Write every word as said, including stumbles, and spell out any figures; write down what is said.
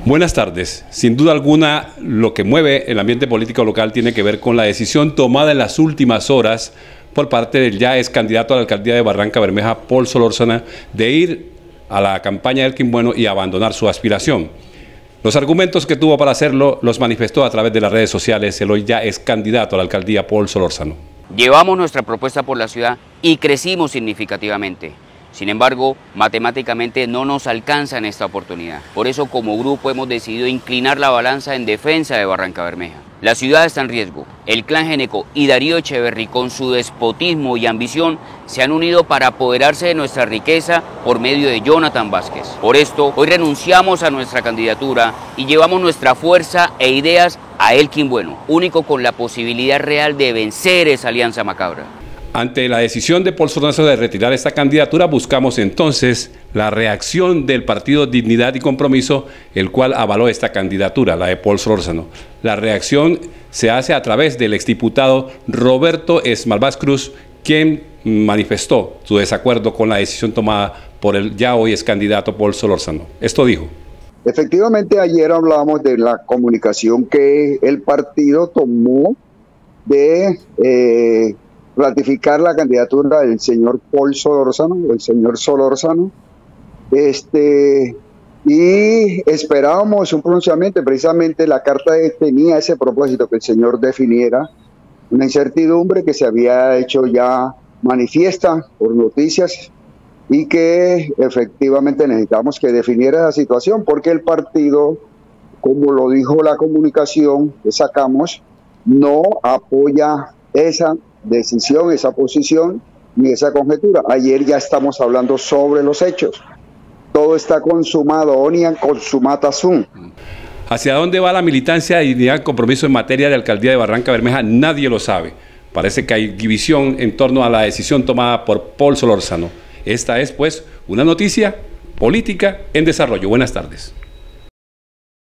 Buenas tardes. Sin duda alguna, lo que mueve el ambiente político local tiene que ver con la decisión tomada en las últimas horas por parte del ya ex candidato a la alcaldía de Barranca Bermeja, Paul Solórzano, de ir a la campaña de Elkin Bueno y abandonar su aspiración. Los argumentos que tuvo para hacerlo los manifestó a través de las redes sociales el hoy ya ex candidato a la alcaldía, Paul Solórzano. Llevamos nuestra propuesta por la ciudad y crecimos significativamente. Sin embargo, matemáticamente no nos alcanza en esta oportunidad. Por eso, como grupo, hemos decidido inclinar la balanza en defensa de Barranca Bermeja. La ciudad está en riesgo. El clan Geneco y Darío Echeverry, con su despotismo y ambición, se han unido para apoderarse de nuestra riqueza por medio de Jonathan Vázquez. Por esto, hoy renunciamos a nuestra candidatura y llevamos nuestra fuerza e ideas a Elkin Bueno, único con la posibilidad real de vencer esa alianza macabra. Ante la decisión de Paul Solórzano de retirar esta candidatura, buscamos entonces la reacción del partido Dignidad y Compromiso, el cual avaló esta candidatura, la de Paul Solórzano. La reacción se hace a través del exdiputado Roberto Esmalvás Cruz, quien manifestó su desacuerdo con la decisión tomada por el ya hoy ex candidato Paul Solórzano. Esto dijo. Efectivamente, ayer hablamos de la comunicación que el partido tomó de Eh, ratificar la candidatura del señor Paul Solórzano, del señor Solórzano, este, y esperábamos un pronunciamiento. Precisamente la carta tenía ese propósito, que el señor definiera una incertidumbre que se había hecho ya manifiesta por noticias y que efectivamente necesitamos que definiera esa situación, porque el partido, como lo dijo la comunicación que sacamos, no apoya esa decisión, esa posición ni esa conjetura. Ayer ya estamos hablando sobre los hechos. Todo está consumado, onian consumata sum. ¿Hacia dónde va la militancia y Dignidad y Compromiso en materia de alcaldía de Barranca Bermeja? Nadie lo sabe. Parece que hay división en torno a la decisión tomada por Paul Solórzano. Esta es, pues, una noticia política en desarrollo. Buenas tardes.